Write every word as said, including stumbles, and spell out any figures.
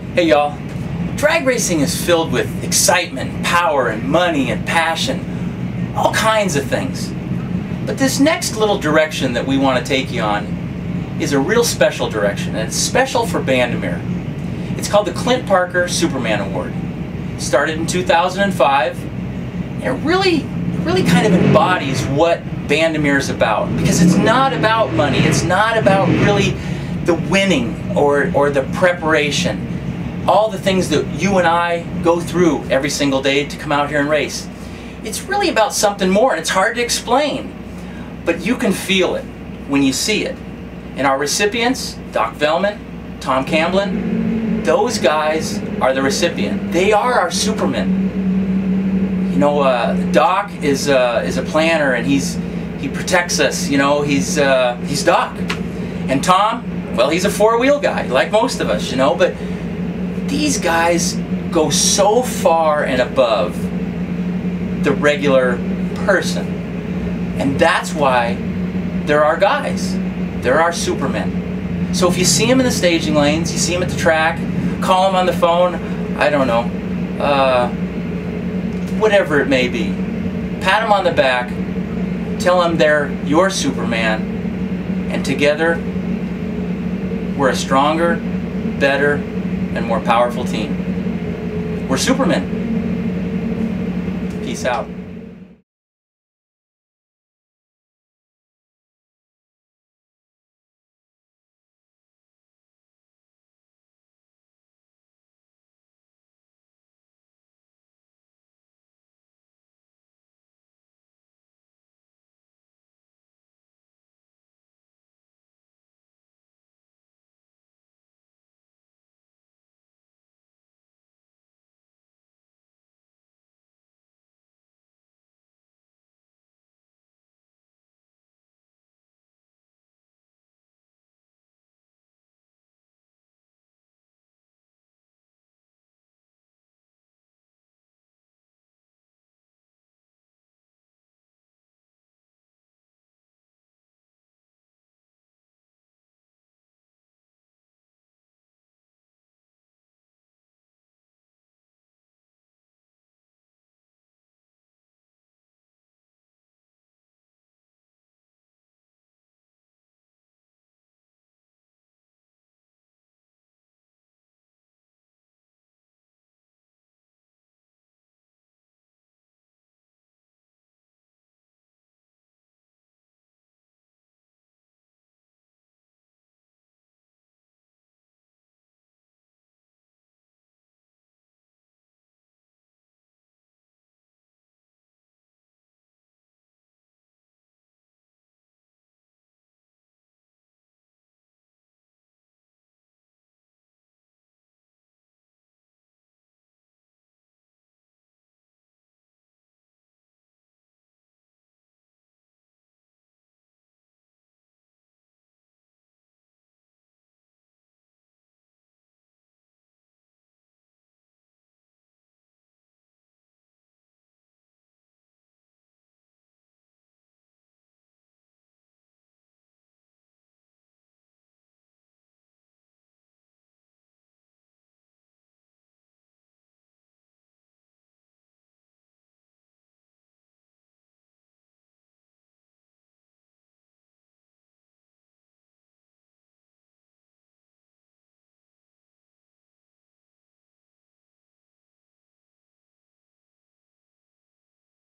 Hey y'all, drag racing is filled with excitement, power, and money, and passion, all kinds of things. But this next little direction that we want to take you on is a real special direction, and it's special for Bandimere. It's called the Clint Parker Superman Award. It started in two thousand five, and it really, really kind of embodies what Bandimere is about, because it's not about money, it's not about really the winning or, or the preparation. All the things that you and I go through every single day to come out here and race. It's really about something more, and it's hard to explain, but you can feel it when you see it. And our recipients, Doc Velman, Tom Camblin, those guys are the recipient. They are our supermen. You know, uh, Doc is uh, is a planner, and he's he protects us. You know, he's uh, he's Doc, and Tom, well, he's a four-wheel guy, like most of us. You know, but these guys go so far and above the regular person. And that's why they're our guys. They're our supermen. So if you see them in the staging lanes, you see them at the track, call them on the phone, I don't know, uh, whatever it may be. Pat them on the back, tell them they're your Superman, and together we're a stronger, better, and more powerful team. We're Supermen. Peace out.